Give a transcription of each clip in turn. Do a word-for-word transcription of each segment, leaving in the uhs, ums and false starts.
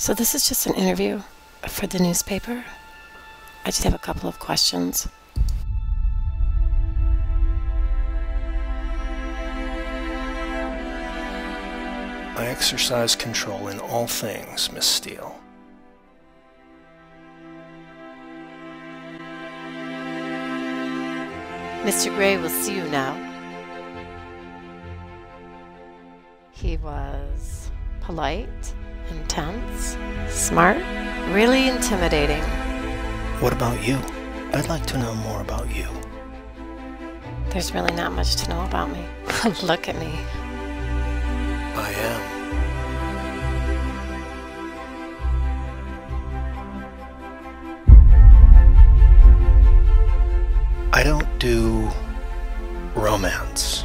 So this is just an interview for the newspaper. I just have a couple of questions. I exercise control in all things, Miss Steele. Mister Gray will see you now. He was polite, intense, smart, really intimidating. What about you? I'd like to know more about you. There's really not much to know about me. Look at me. I am. I don't do romance.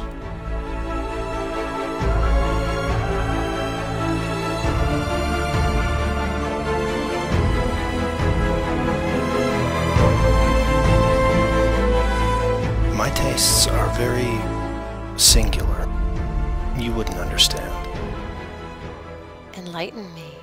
My tastes are very singular. You wouldn't understand. Enlighten me.